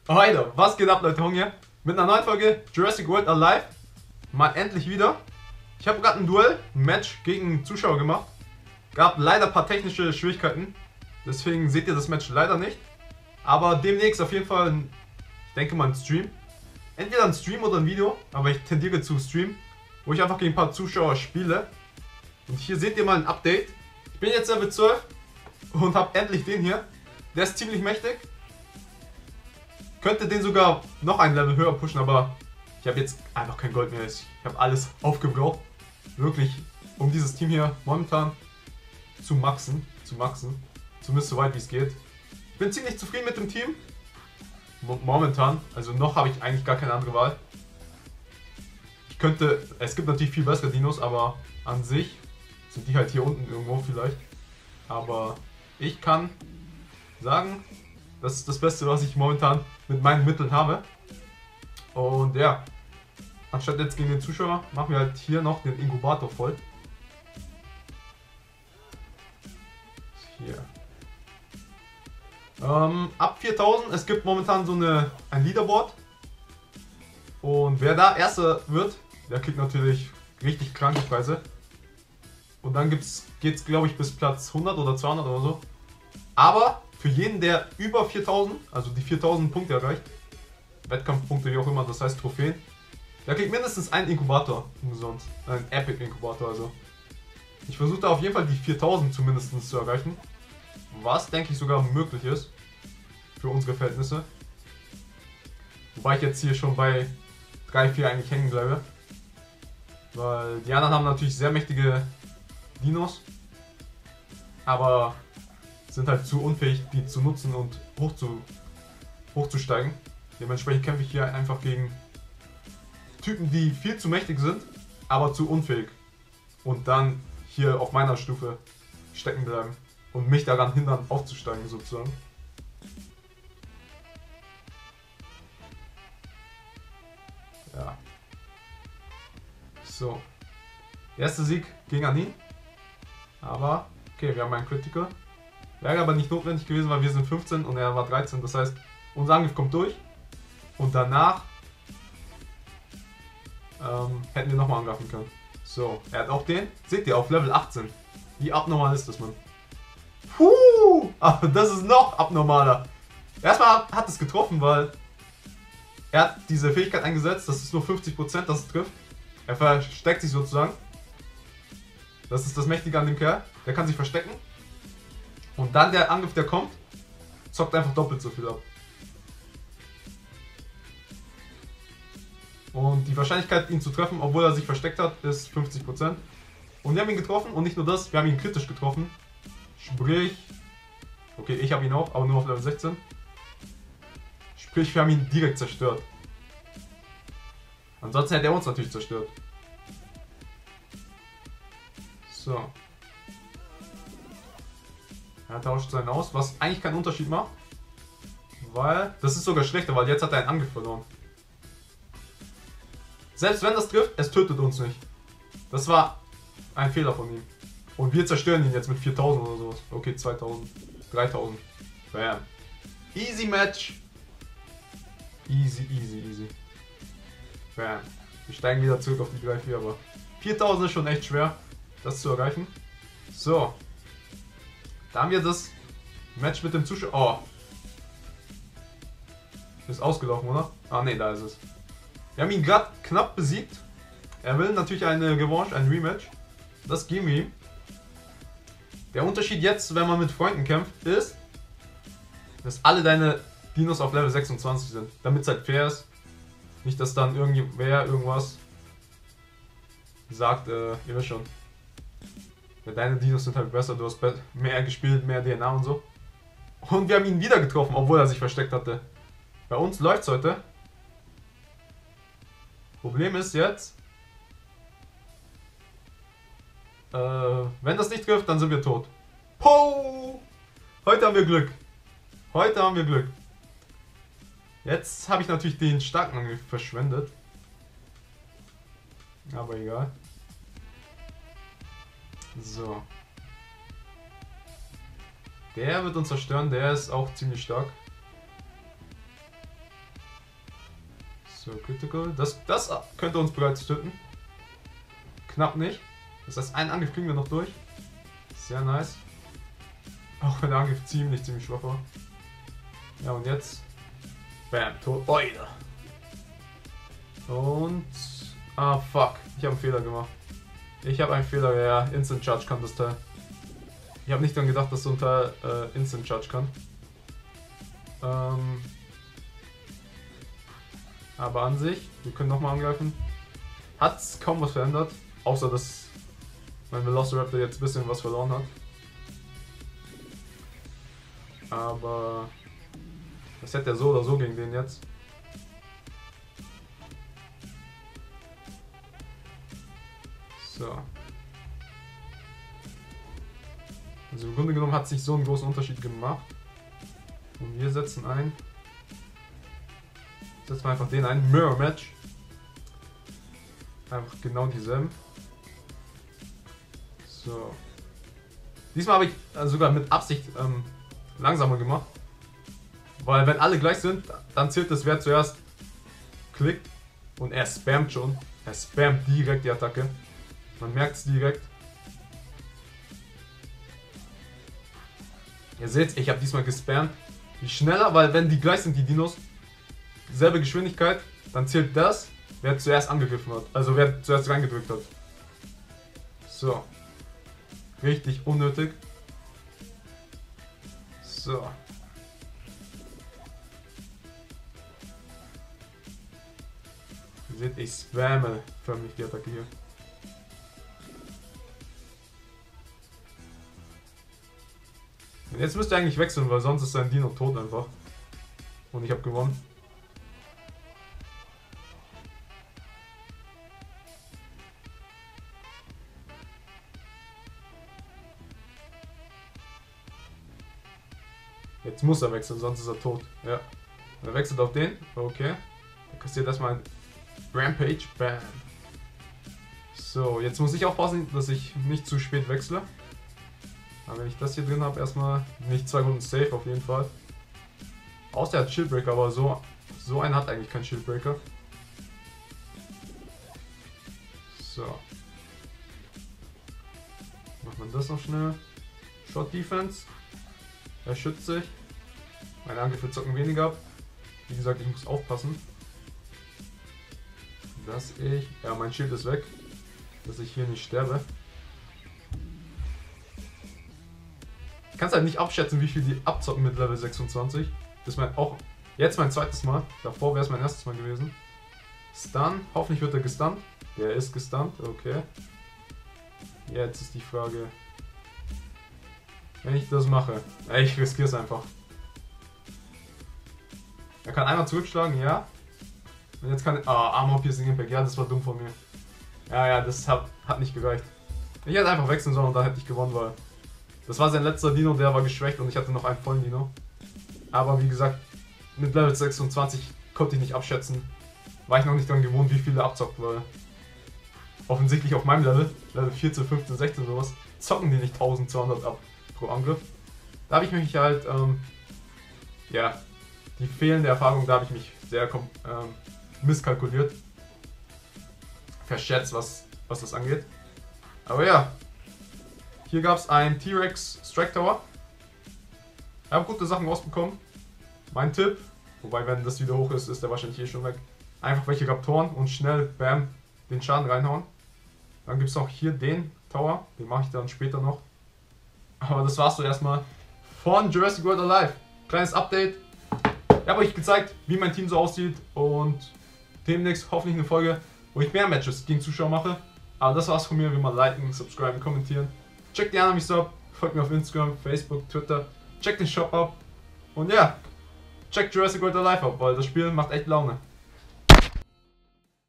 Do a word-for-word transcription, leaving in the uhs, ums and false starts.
Heute, was geht ab, Leute, Hong hier mit einer neuen Folge Jurassic World Alive. Mal endlich wieder. Ich habe gerade ein Duell, ein Match gegen Zuschauer gemacht. Gab leider ein paar technische Schwierigkeiten. Deswegen seht ihr das Match leider nicht. Aber demnächst auf jeden Fall, ein, ich denke mal, ein Stream. Entweder ein Stream oder ein Video, aber ich tendiere zu Stream, wo ich einfach gegen ein paar Zuschauer spiele. Und hier seht ihr mal ein Update. Ich bin jetzt Level zwölf und habe endlich den hier. Der ist ziemlich mächtig. Könnte den sogar noch ein Level höher pushen, aber ich habe jetzt einfach kein Gold mehr. Ich habe alles aufgebraucht. Wirklich, um dieses Team hier momentan zu maxen. Zu maxen. Zumindest so weit wie es geht. Ich bin ziemlich zufrieden mit dem Team. Momentan. Also noch habe ich eigentlich gar keine andere Wahl. Ich könnte, es gibt natürlich viel bessere Dinos, aber an sich sind die halt hier unten irgendwo vielleicht. Aber ich kann sagen, das ist das Beste, was ich momentan mit meinen Mitteln habe. Und ja, anstatt jetzt gegen den Zuschauer, machen wir halt hier noch den Inkubator voll. Hier. Ähm, ab viertausend, es gibt momentan so eine, ein Leaderboard. Und wer da Erster wird, der kriegt natürlich richtig kranke Preise. Und dann geht es, glaube ich, bis Platz hundert oder zweihundert oder so. Aber für jeden, der über viertausend, also die viertausend Punkte erreicht, Wettkampfpunkte, wie auch immer, das heißt Trophäen, der kriegt mindestens einen Inkubator umsonst. Ein Epic Inkubator, also. Ich versuche da auf jeden Fall die viertausend zumindest zu erreichen. Was, denke ich, sogar möglich ist. Für unsere Verhältnisse. Wobei ich jetzt hier schon bei drei, vier eigentlich hängen bleibe. Weil die anderen haben natürlich sehr mächtige Dinos. Aber sind halt zu unfähig, die zu nutzen und hoch zu, hochzusteigen. Dementsprechend kämpfe ich hier einfach gegen Typen, die viel zu mächtig sind, aber zu unfähig. Und dann hier auf meiner Stufe stecken bleiben und mich daran hindern, aufzusteigen sozusagen. Ja. So. Erster Sieg ging an ihn. Aber, okay, wir haben einen Critical. Wäre aber nicht notwendig gewesen, weil wir sind fünfzehn und er war dreizehn. Das heißt, unser Angriff kommt durch. Und danach ähm, hätten wir nochmal angreifen können. So, er hat auch den. Seht ihr, auf Level achtzehn. Wie abnormal ist das, Mann? Puh, aber das ist noch abnormaler. Erstmal hat es getroffen, weil er hat diese Fähigkeit eingesetzt. Das ist nur fünfzig Prozent, dass es trifft. Er versteckt sich sozusagen. Das ist das Mächtige an dem Kerl. Der kann sich verstecken. Und dann der Angriff, der kommt, zockt einfach doppelt so viel ab. Und die Wahrscheinlichkeit, ihn zu treffen, obwohl er sich versteckt hat, ist fünfzig Prozent. Und wir haben ihn getroffen und nicht nur das, wir haben ihn kritisch getroffen. Sprich, okay, ich habe ihn auch, aber nur auf Level sechzehn. Sprich, wir haben ihn direkt zerstört. Ansonsten hätte er uns natürlich zerstört. So. Er tauscht seinen aus, was eigentlich keinen Unterschied macht. Weil, das ist sogar schlechter, weil jetzt hat er einen Angriff verloren. Selbst wenn das trifft, es tötet uns nicht. Das war ein Fehler von ihm. Und wir zerstören ihn jetzt mit viertausend oder sowas. Okay, zweitausend, dreitausend. Bam. Easy Match. Easy, easy, easy. Bam. Wir steigen wieder zurück auf die drei, vier, aber viertausend ist schon echt schwer, das zu erreichen. So. Da haben wir das Match mit dem Zuschauer. Oh. Ist ausgelaufen, oder? Ah ne, da ist es. Wir haben ihn gerade knapp besiegt. Er will natürlich eine Revanche, ein Rematch. Das geben wir ihm. Der Unterschied jetzt, wenn man mit Freunden kämpft, ist, dass alle deine Dinos auf Level sechsundzwanzig sind. Damit es halt fair ist. Nicht, dass dann irgendwer irgendwas sagt, äh, ihr wisst schon. Ja, deine Dinos sind halt besser, du hast mehr gespielt, mehr D N A und so. Und wir haben ihn wieder getroffen, obwohl er sich versteckt hatte. Bei uns läuft es heute. Problem ist jetzt, äh, wenn das nicht trifft, dann sind wir tot. Po! Heute haben wir Glück. Heute haben wir Glück. Jetzt habe ich natürlich den starken Angriff verschwendet. Aber egal. So. Der wird uns zerstören, der ist auch ziemlich stark. So, Critical. Das, das könnte uns bereits töten. Knapp nicht. Das heißt, einen Angriff kriegen wir noch durch. Sehr nice. Auch wenn der Angriff ziemlich, ziemlich schwach war. Ja, und jetzt. Bam, tot. Oida. Und. Ah, fuck. Ich habe einen Fehler gemacht. Ich habe einen Fehler, ja. Instant Charge kann das Teil. Ich habe nicht daran gedacht, dass so ein Teil äh, Instant Charge kann. Ähm. Aber an sich, wir können nochmal angreifen. Hat's kaum was verändert. Außer dass mein Velociraptor jetzt ein bisschen was verloren hat. Aber das hätte er so oder so gegen den jetzt. So. Also im Grunde genommen hat es nicht so einen großen Unterschied gemacht. Und wir setzen ein. Setzen wir einfach den ein. Mirror Match. Einfach genau dieselben. So. Diesmal habe ich also sogar mit Absicht ähm, langsamer gemacht. Weil wenn alle gleich sind, dann zählt das, wer zuerst klickt. Und er spammt schon. Er spammt direkt die Attacke. Man merkt es direkt. Ihr seht, ich habe diesmal gespammt. Wie schneller, weil wenn die gleich sind, die Dinos, dieselbe Geschwindigkeit, dann zählt das, wer zuerst angegriffen hat. Also wer zuerst reingedrückt hat. So. Richtig unnötig. So. Ihr seht, ich spamme förmlich die Attacke hier. Und jetzt müsst ihr eigentlich wechseln, weil sonst ist sein Dino tot einfach. Und ich habe gewonnen. Jetzt muss er wechseln, sonst ist er tot. Ja. Er wechselt auf den. Okay. Er kassiert erstmal ein Rampage. Bam. So, jetzt muss ich aufpassen, dass ich nicht zu spät wechsle. Aber wenn ich das hier drin habe, erstmal nicht zwei Runden safe auf jeden Fall. Außer er hat Shieldbreaker, aber so, so einen hat eigentlich kein Shieldbreaker. So. Macht man das noch schnell. Shot Defense. Er schützt sich. Meine Angriffe zocken weniger ab. Wie gesagt, ich muss aufpassen. Dass ich... Ja, mein Schild ist weg. Dass ich hier nicht sterbe. Ich kann es halt nicht abschätzen, wie viel die abzocken mit Level sechsundzwanzig. Das ist mein auch jetzt mein zweites Mal. Davor wäre es mein erstes Mal gewesen. Stun. Hoffentlich wird er gestunt. Der ist gestunt. Okay. Jetzt ist die Frage... Wenn ich das mache. Ich riskiere es einfach. Er kann einmal zurückschlagen, ja. Und jetzt kann er... Ah, Armor Piercing Impact. Ja, das war dumm von mir. Ja, ja, das hat, hat nicht gereicht. Ich hätte einfach wechseln sollen und da hätte ich gewonnen, weil... Das war sein letzter Dino, der war geschwächt und ich hatte noch einen vollen Dino. Aber wie gesagt, mit Level sechsundzwanzig konnte ich nicht abschätzen. War ich noch nicht dran gewohnt, wie viele abzockt, weil... Offensichtlich auf meinem Level, Level vierzehn, fünfzehn, sechzehn sowas, zocken die nicht eintausendzweihundert ab pro Angriff. Da habe ich mich halt, ähm... Ja, die fehlende Erfahrung, da habe ich mich sehr ähm, misskalkuliert. Verschätzt, was, was das angeht. Aber ja. Hier gab es ein T-Rex Strike Tower. Ich habe gute Sachen rausbekommen. Mein Tipp, wobei wenn das wieder hoch ist, ist der wahrscheinlich eh schon weg. Einfach welche Raptoren und schnell, bam, den Schaden reinhauen. Dann gibt es auch hier den Tower, den mache ich dann später noch. Aber das war's so erstmal von Jurassic World Alive. Kleines Update. Ich habe euch gezeigt, wie mein Team so aussieht und demnächst hoffentlich eine Folge, wo ich mehr Matches gegen Zuschauer mache. Aber das war's von mir, wie man liken, subscriben, kommentieren. Checkt die Anime ab, folgt mir auf Instagram, Facebook, Twitter, checkt den Shop ab und ja, checkt Jurassic World Alive ab, weil das Spiel macht echt Laune.